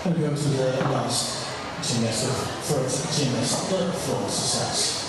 And go to the last gymnast, third gymnast, the floor success.